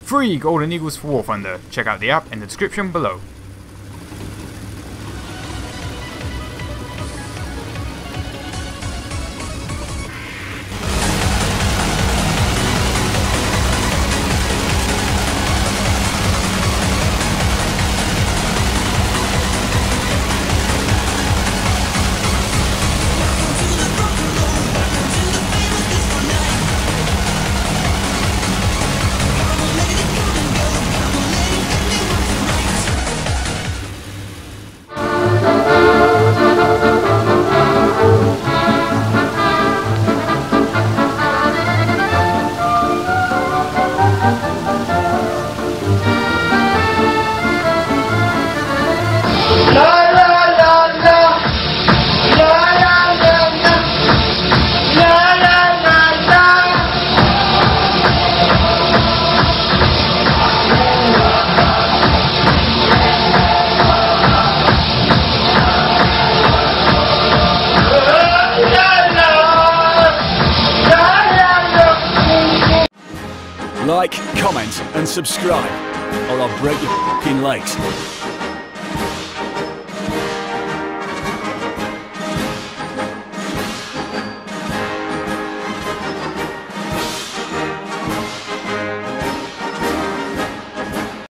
Free Golden Eagles for WarThunder. Check out the app in the description below. Like, comment and subscribe, or I'll break your f***ing legs.